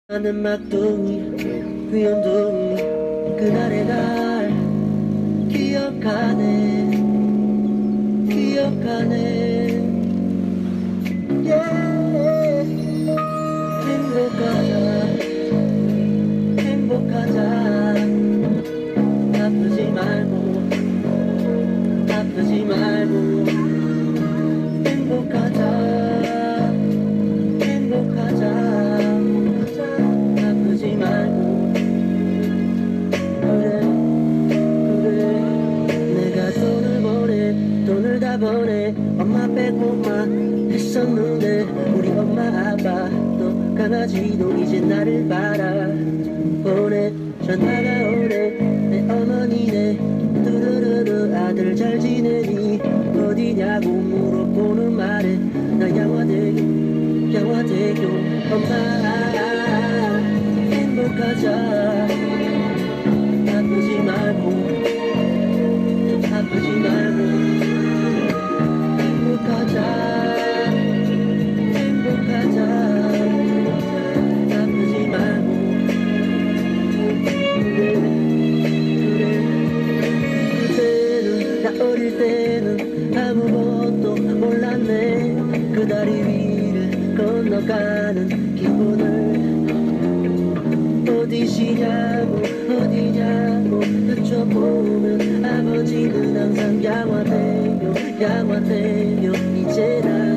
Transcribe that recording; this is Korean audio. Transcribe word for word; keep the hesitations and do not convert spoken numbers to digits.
나는 막둥이 귀염둥이 그날의 날 기억하네 기억하네 yeah. 행복하자 행복하자 아프지 말고 아프지 말고 행복하자 행복하자 아프지 말고 그래 그래 내가 돈을 보내 돈을 다 보내 엄마 빼고만 했었는데 우리 엄마 아빠도 강아지도 이제 나를 바라보네 전화가 오네 내 어머니네 뚜루루루 아들 잘 지내니 어디냐고 물어보는 말에 나 양화대교 양화대교 엄마 행복하자 아프지 말고 아프지 말고 행복하자 행복하자 아프지 말고 그래 그래 그때는 나 어릴 때는 아무것도 몰랐네 그 다리 위를 건너가는 기분을 어디시냐고 어디냐고 여쭤보면 아버지는 항상 양화대교 양화대교 이제 나